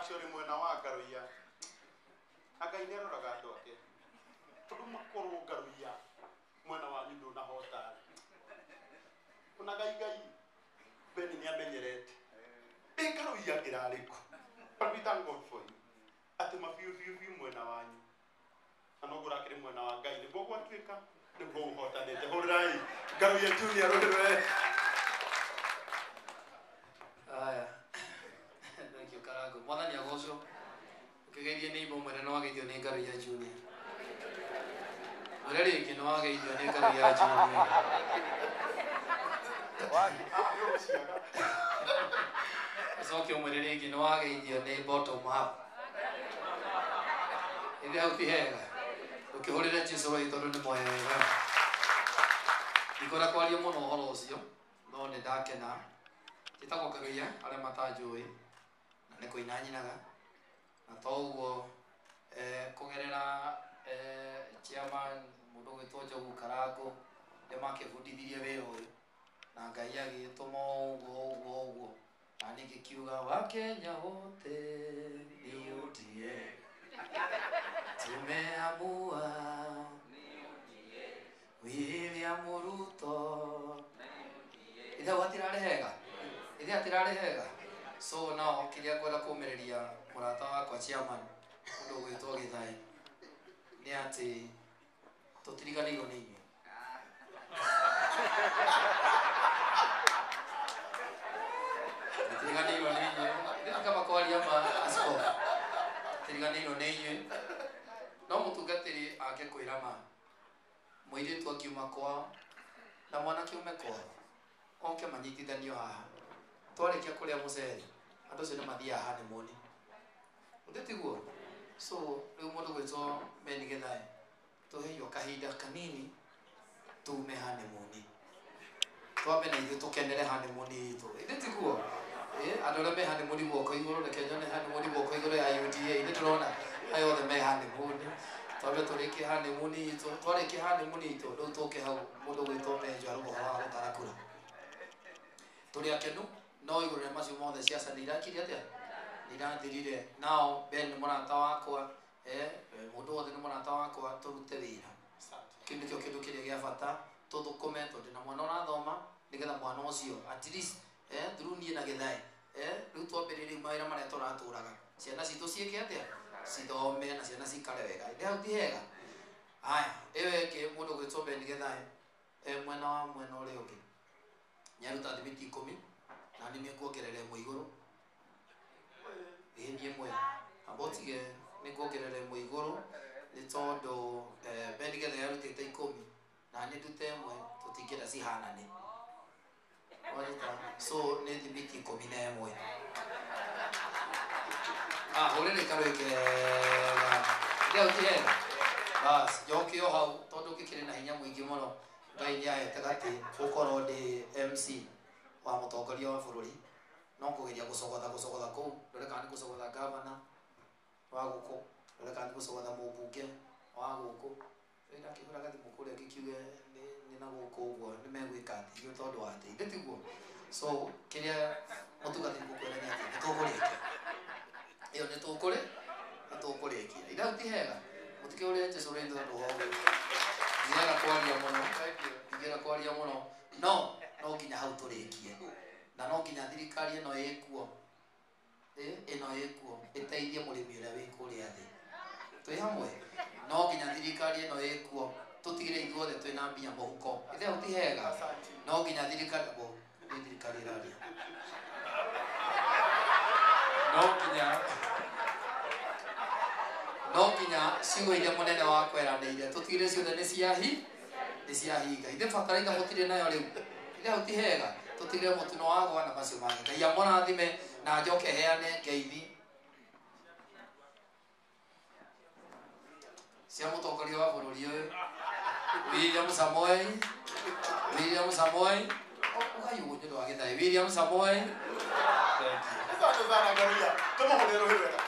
wacio ri mwena wa Ngaruia agai ni aroraga andu ake tondu makorwo Ngaruia mwena wa ndu na hota kuna gai beni ni amenyerete Ngaruia ngirariku but we thank God for you ati mafiu mwena wanyu anogura kiri mwena wa Ngai ni bogo atwika ni bogo hotanete horai Ngaruia Junior rwe aya thank you Karago mwathani agoco ukigeithie ni ibo mwene no wageithio ni Ngaruia Junior ore ringi no wageithio ni Ngaruia Junior Soke umwere ringi no wageithio ni bottom up ile utihega ukihurira Jesu wa itondo ni moyo wega ikora kwaria muno horo ucio no ni ndakena titagwo Ngaruia aria matanjui na ni kuina nyinaga na toguo kugerera chairman mundu gwitwo Njogu Karago ni makibundithirie wira uyu na Ngai agituma uguo na nikiuga wa Kenya wote ni UDA tumeamua William Ruto ithe watirarehega so now kiria kwenda kumereria murata wakwa chairman mundu gwitwo Githai ni ati tutiriganirwo ni inyuĩ tutiriganirwo ni inyuĩ kama kwaria ma askofu tutiriganirwo ni inyuĩ no mutungatiri ake kwira ma muiritu akiuma kwao na mwana kiume kwao onke manyitithanio haha twarikia kuria muceri andu cio ni mathia honeymoon ndetiguo so riu mundu gwitwo Meni Githai tuheyo kahinda kanini tume honeymoon twambe na ithu tukenere honeymoon itu ndetiguo andu aria me honeymoon guoko iguru reke nyone honeymoon guoko iguru ya UDA ni turona ayo othe me honeymoon twambe turikie honeymoon itu twarikie honeymoon itu riu tuke hau mundu gwitwo Menjo arugo wa gutarakura turi akenu no iguru rĩa macio mothe ciaca nĩ irakirie atĩa nĩ irathirire nao Ben nĩ mũrata wakwa mũndũ wothe nĩ mũrata wakwa tũrute wĩra kĩu nĩkĩo kĩndũ kĩrĩa gĩa bata tũthũkũme tondũ na mwana ũrathoma nĩgetha mwana ũcio at least through niĩ na Gĩthai rĩu twambĩrĩrie mawĩra marĩa tũratũraga ciana citũ ciĩke atĩa cithome na ciana cikare wega ĩndĩ hau ti hega haya ĩyo ĩngĩ mũndũ gwĩtwo Ben Gĩthai mwena ũrĩa ũngĩ nyaruta thibiti 10 na nĩ kuongerera ĩmwe igũrũ niĩ ĩmwe abotige nĩ kuongerera ĩmwe igũrũ nĩ tondũ Ben Gĩthai arutĩte 10 na nĩ ndute ĩmwe tũtingĩenda cihanane so nĩ thibiti 11 hũrĩre karũĩkega ndĩu ti hega bas njokio hau tondũ gĩkĩrĩ na hinya mũingĩ mũno Ngai nĩ ahete gatĩ gũkorwo ndĩ MC wa mũtongoria wa bũrũri no kũgeria gũcogotha kũu ndore kana nĩ gũcogotha gavana wa gũkũ ndore kana nĩ gũcogotha mũmbunge wa gũkũ rĩu nakĩhũra gathimũ kũrĩa gĩkiuge nĩ na gũkũ ũguo nĩ megwĩka atĩ nĩ tondũ wa atĩ ndĩtiguo so kĩrĩa mũtungatĩri gũkwĩra nĩ atĩ nĩtũkũrĩkia ĩyo nĩtũkũrĩkia ithau ti hega mũtikĩũrĩre Jesũ rĩ tondũ wa ũguo ingĩra kwaria mũno no nginya hau tũrĩkie na no nginya thirikari ĩno ĩkuo ĩteithie mũrĩmi ũrĩa wĩ kũrĩa thĩ twĩ hamwe no nginya thirikari ĩno ĩkuo tũtigĩre ithuothe twĩna mbia mũhuko ithe hau ti hega no nginya thirikari ĩraria no nginya ciugo iria mũnene wa kweranĩire tũtigĩre ciothe nĩ ciahinga ithe bataraitha mũtirĩ nayo rĩu ithe hau ti hega tũtigĩre mũtino wa gwa na macio mangĩ Ngai amũrathime na njoke heane ngeithi cia mũtongoria wa bũrũri ũyũ William Samoei ugai ũguo nĩ ũndũ wa Gĩthai William Samoei Asante sana Ngaruia. Toma modelo hiyo.